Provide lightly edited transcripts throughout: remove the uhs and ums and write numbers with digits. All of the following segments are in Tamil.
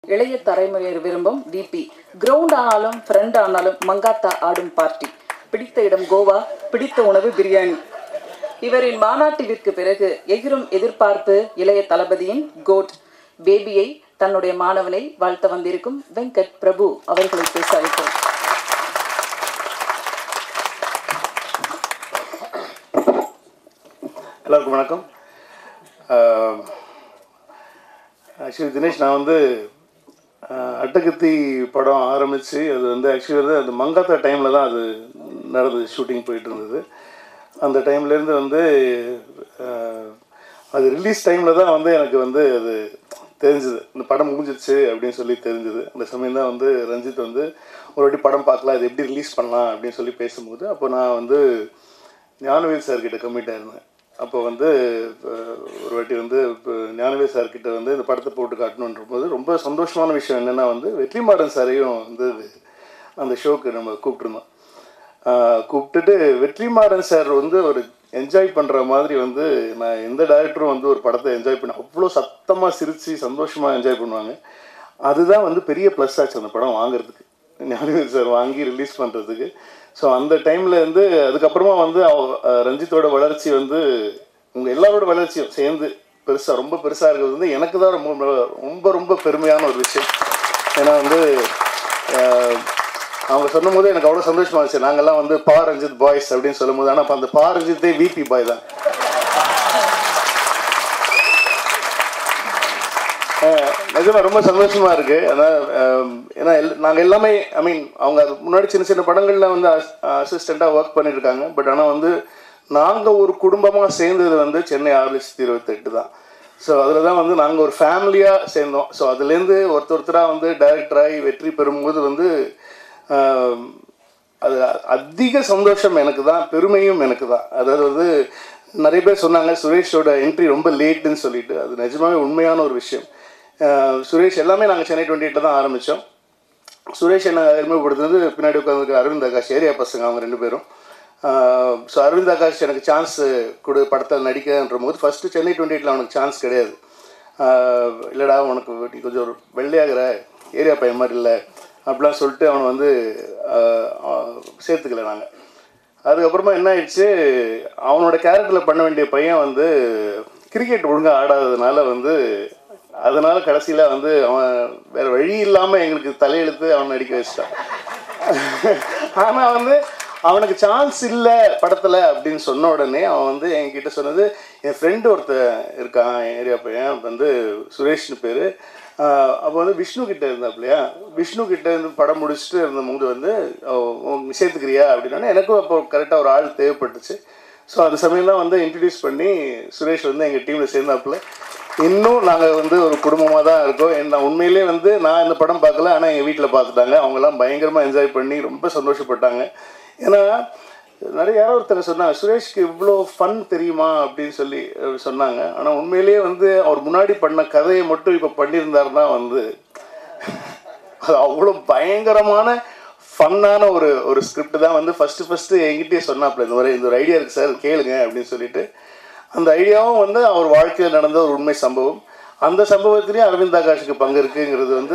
இளைய தலைமுறையர் விரும்பும் டிபி. கிரவுண்ட் ஆனாலும் ஃப்ரெண்ட் ஆனாலும் மங்காத்தா ஆடும் பார்ட்டி. பிடித்த இடம் கோவா, பிடித்த உணவு பிரியாணி. இவரின் மாநாட்டிற்கு பிறகு எகிரும் எதிர்பார்ப்பு இளைய தளபதியின் கோட் பேபியை, தன்னுடைய மாணவனை வாழ்த்த வந்திருக்கும் வெங்கட் பிரபு அவர்களை பேச அழைக்கிறோம். எல்லாருக்கும் வணக்கம். ஆக்சுவலி தினேஷ், நான் வந்து அட்டகத்தி படம் ஆரம்பித்து அது வந்து ஆக்சுவலி வந்து அந்த மங்காத்தா டைமில் தான் அது நடந்தது, ஷூட்டிங் போயிட்டு இருந்தது. அந்த டைம்லேருந்து வந்து அது ரிலீஸ் டைமில் தான் வந்து எனக்கு வந்து அது தெரிஞ்சுது, இந்த படம் முடிஞ்சிச்சு அப்படின்னு சொல்லி தெரிஞ்சுது. அந்த சமயம் தான் வந்து ரஞ்சித் வந்து ஒரு வாட்டி படம் பார்க்கலாம், இது எப்படி ரிலீஸ் பண்ணலாம் அப்படின்னு சொல்லி பேசும்போது, அப்போ நான் வந்து ஞானவேல் சார்கிட்ட கமிட் ஆயிருந்தேன். அப்போ வந்து ஒரு வாட்டி வந்து ஞானவேல் சார்கிட்ட வந்து இந்த படத்தை போட்டு காட்டணுன்ற போது ரொம்ப சந்தோஷமான விஷயம் என்னென்னா வந்து வெற்றிமாறன் சாரையும் வந்து அந்த ஷோக்கு நம்ம கூப்பிட்டுருந்தோம். கூப்பிட்டுட்டு வெற்றிமாறன் சார் வந்து ஒரு என்ஜாய் பண்ணுற மாதிரி வந்து நான் எந்த டைரக்டரும் வந்து ஒரு படத்தை என்ஜாய் பண்ண அவ்வளோ சத்தமாக சிரித்து சந்தோஷமாக என்ஜாய் பண்ணுவாங்க. அதுதான் வந்து பெரிய ப்ளஸ் ஆச்சு அந்த படம் வாங்குறதுக்கு, ஞானவேல் சார் வாங்கி ரிலீஸ் பண்ணுறதுக்கு. ஸோ அந்த டைமில் வந்து அதுக்கப்புறமா வந்து ரஞ்சித்தோட வளர்ச்சி வந்து உங்கள் எல்லாரோட வளர்ச்சியும் சேர்ந்து பெருசாக ரொம்ப பெருசாக இருக்கிறது வந்து எனக்கு தான் ரொம்ப ரொம்ப ரொம்ப பெருமையான ஒரு விஷயம். ஏன்னா வந்து அவங்க சொல்லும் போது எனக்கு அவ்வளோ சந்தோஷமாக இருந்துச்சு. நாங்கள்லாம் வந்து பா ரஞ்சித் பாய்ஸ் அப்படின்னு சொல்லும் போது, ஆனால் அப்போ அந்த பா ரஞ்சித்தே விபி பாய் தான். நிஜமாக ரொம்ப சந்தோஷமாக இருக்குது. ஆனால் ஏன்னா நாங்கள் எல்லாமே ஐ மீன் அவங்க முன்னாடி சின்ன சின்ன படங்களில் வந்து அசிஸ்டண்ட்டாக ஒர்க் பண்ணியிருக்காங்க. பட் ஆனால் வந்து நாங்கள் ஒரு குடும்பமாக சேர்ந்தது வந்து சென்னை 6,28,000 தான். ஸோ அதில் தான் வந்து நாங்கள் ஒரு ஃபேமிலியாக சேர்ந்தோம். ஸோ அதுலேருந்து ஒருத்தராக வந்து டைரக்டராகி வெற்றி பெறும்போது வந்து அது அதிக சந்தோஷம் எனக்கு தான், பெருமையும் எனக்கு தான். அதாவது வந்து நிறைய பேர் சொன்னாங்க சுரேஷோட என்ட்ரி ரொம்ப லேட்டுன்னு சொல்லிட்டு. அது நிஜமாவே உண்மையான ஒரு விஷயம். சுரேஷ் எல்லாமே நாங்கள் சென்னை 28 தான் ஆரம்பித்தோம். சுரேஷ் என்ன அறிமுகப்படுத்துனது பின்னாடி உட்காந்துருக்க அரவிந்த் ஆகாஷ், ஏரியா பசங்க அவங்க 2 பேரும். ஸோ அரவிந்த் ஆகாஷ் எனக்கு சான்ஸ் கொடு படத்தில் நடிக்கன்ற போது ஃபஸ்ட்டு சென்னை 28 அவனுக்கு சான்ஸ் கிடையாது. இல்லைடா உனக்கு நீ கொஞ்சம் ஒரு வெள்ளையாகிற ஏரியா பையன் மாதிரி இல்லை அப்படிலாம் சொல்லிட்டு அவனை வந்து சேர்த்துக்கல நாங்கள். அதுக்கப்புறமா என்ன ஆயிடுச்சு, அவனோட கேரக்டரில் பண்ண வேண்டிய பையன் வந்து கிரிக்கெட் ஒழுங்காக ஆடாததுனால வந்து அதனால் கடைசியில் வந்து அவன் வேறு வழி இல்லாமல் எங்களுக்கு தலையெழுத்து அவனை நடிக்க வச்சிட்டான். ஆனால் வந்து அவனுக்கு சான்ஸ் இல்லை படத்தில் அப்படின்னு சொன்ன உடனே அவன் வந்து என்கிட்ட சொன்னது, என் ஃப்ரெண்டு ஒருத்தர் இருக்கான் ஏரியா பையன் வந்து சுரேஷ்னு பேர். அப்போ வந்து விஷ்ணு கிட்டே இருந்தாப்லையா, விஷ்ணு கிட்டே இருந்து படம் முடிச்சுட்டு இருந்தபோது வந்து சேர்த்துக்கிறியா அப்படின்னா எனக்கும் அப்போ கரெக்டாக ஒரு ஆள் தேவைப்பட்டுச்சு. ஸோ அந்த சமயம் தான் வந்து இன்ட்ரடியூஸ் பண்ணி சுரேஷ் வந்து எங்கள் டீமில் சேர்ந்தாப்புல. இன்னும் நாங்கள் வந்து ஒரு குடும்பமாக தான் இருக்கோம். நான் உண்மையிலே வந்து நான் இந்த படம் பார்க்கல, ஆனால் எங்கள் வீட்டில் பார்த்துட்டாங்க. அவங்கெல்லாம் பயங்கரமாக என்ஜாய் பண்ணி ரொம்ப சந்தோஷப்பட்டாங்க. ஏன்னா நிறைய யாரோ ஒருத்தர் சொன்னாங்க சுரேஷ்க்கு இவ்வளோ ஃபன் தெரியுமா அப்படின்னு சொல்லி சொன்னாங்க. ஆனால் உண்மையிலேயே வந்து அவர் முன்னாடி பண்ண கதையை மட்டும் இப்போ பண்ணியிருந்தாருன்னா வந்து அது அவ்வளோ பயங்கரமான ஃபன்னான ஒரு ஸ்கிரிப்ட் தான் வந்து ஃபஸ்ட்டு என்கிட்டயே சொன்னாப்புல, இந்த ஒரு ஐடியா இருக்குது சார் கேளுங்க அப்படின்னு சொல்லிட்டு. அந்த ஐடியாவும் வந்து அவர் வாழ்க்கையில் நடந்த ஒரு உண்மை சம்பவம். அந்த சம்பவத்திலையும் அரவிந்த் ஆகாஷுக்கு பங்கு இருக்குங்கிறது வந்து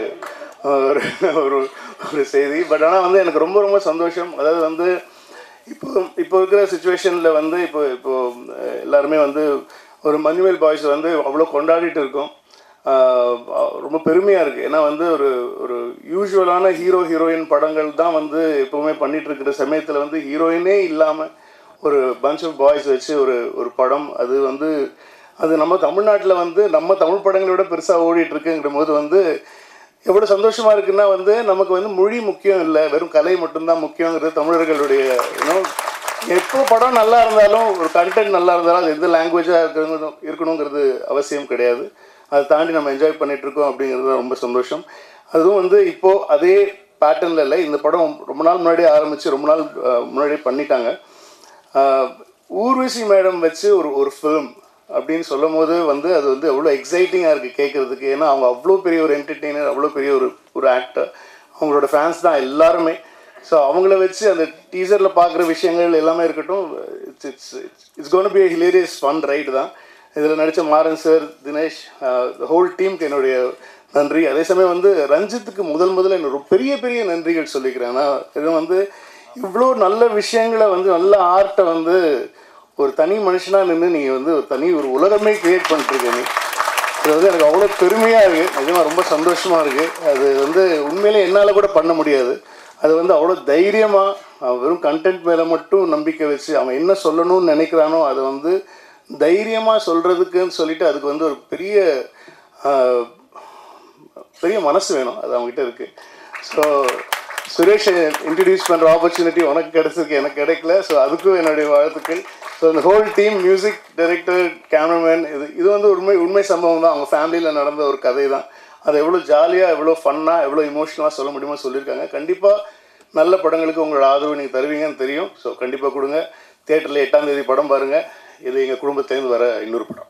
ஒரு செய்தி. பட் ஆனால் வந்து எனக்கு ரொம்ப ரொம்ப சந்தோஷம். அதாவது வந்து இப்போ இருக்கிற சுச்சுவேஷனில் வந்து இப்போ எல்லாருமே வந்து ஒரு மஞ்சுவேல் பாய்ஸ் வந்து அவ்வளோ கொண்டாடிட்டு இருக்கோம். ரொம்ப பெருமையாக இருக்குது. ஏன்னா வந்து ஒரு யூஸ்வலான ஹீரோயின் படங்கள் தான் வந்து எப்போவுமே பண்ணிகிட்ருக்கிற சமயத்தில் வந்து ஹீரோயினே இல்லாமல் ஒரு பஞ்ச் ஆஃப் பாய்ஸ் வச்சு ஒரு படம், அது நம்ம தமிழ்நாட்டில் வந்து நம்ம தமிழ் படங்களை விட பெருசாக ஓடிட்டுருக்குங்கிற போது வந்து எவ்வளோ சந்தோஷமாக இருக்குன்னா வந்து நமக்கு வந்து மொழி முக்கியம் இல்லை, வெறும் கலை மட்டும்தான் முக்கியங்கிறது தமிழர்களுடைய எப்போ படம் நல்லா இருந்தாலும் ஒரு கண்டென்ட் நல்லா இருந்தாலும் அது எந்த லாங்குவேஜாக இருக்கணுங்கிறது அவசியம் கிடையாது. அதை தாண்டி நம்ம என்ஜாய் பண்ணிகிட்ருக்கோம் அப்படிங்கிறது ரொம்ப சந்தோஷம். அதுவும் வந்து இப்போது அதே பேட்டர்னில் இல்லை, இந்த படம் ரொம்ப நாள் முன்னாடியே ஆரம்பித்து ரொம்ப நாள் முன்னாடியே பண்ணிட்டாங்க. ஊர்வசி மேடம் வச்சு ஒரு ஃபிலிம் அப்படின்னு சொல்லும் போது வந்து அது வந்து அவ்வளோ எக்ஸைட்டிங்காக இருக்குது கேட்குறதுக்கு. ஏன்னா அவங்க அவ்வளோ பெரிய ஒரு என்டர்டெய்னர், அவ்வளோ பெரிய ஒரு ஆக்டர், அவங்களோட ஃபேன்ஸ் தான் எல்லாருமே. ஸோ அவங்கள வச்சு அந்த டீசரில் பார்க்குற விஷயங்கள் எல்லாமே இருக்கட்டும், it's gonna be hilarious fun ride தான். இதில் நடித்த மாறன் சார், தினேஷ், ஹோல் டீமுக்கு என்னுடைய நன்றி. அதே சமயம் வந்து ரஞ்சித்துக்கு முதல்ல என்ன பெரிய பெரிய நன்றிகள் சொல்லிக்கிறேன். ஆனால் இது வந்து இவ்வளோ நல்ல விஷயங்களை வந்து நல்ல ஆர்ட்டை வந்து ஒரு தனி மனுஷனாக நின்று நீங்கள் வந்து ஒரு உலகமே கிரியேட் பண்ணிட்டுருக்க நீ. அது வந்து எனக்கு அவ்வளோ பெருமையாக இருக்குது, நிஜமாக ரொம்ப சந்தோஷமாக இருக்குது. அது வந்து உண்மையிலே என்னால் கூட பண்ண முடியாது. அது வந்து அவ்வளோ தைரியமாக வெறும் கண்டென்ட் மேலே மட்டும் நம்பிக்கை வச்சு அவன் என்ன சொல்லணும்னு நினைக்கிறானோ அதை வந்து தைரியமாக சொல்கிறதுக்குன்னு சொல்லிட்டு அதுக்கு வந்து ஒரு பெரிய மனசு வேணும். அது அவங்ககிட்ட இருக்குது. ஸோ சுரேஷை இன்ட்ரடியூஸ் பண்ணுற ஆப்பர்ச்சுனிட்டி உனக்கு கிடச்சிருக்கு, எனக்கு கிடைக்கல. ஸோ அதுக்கும் என்னுடைய வாழ்த்துக்கள். ஸோ இந்த whole team, music director, cameraman, இது வந்து உண்மை சம்பவம் தான். அவங்க ஃபேமிலியில் நடந்த ஒரு கதை தான். அதை எவ்வளோ ஜாலியாக, எவ்வளோ ஃபன்னாக, எவ்வளோ இமோஷனலாக சொல்ல முடியுமோ சொல்லியிருக்காங்க. கண்டிப்பாக நல்ல படங்களுக்கு உங்களோட ஆதரவு நீங்கள் தருவீங்கன்னு தெரியும். ஸோ கண்டிப்பாக கொடுங்க. தியேட்டரில் 8ஆம் தேதி படம் பாருங்கள். இது எங்கள் குடும்பத்துலேருந்து வர இன்னொரு படம்.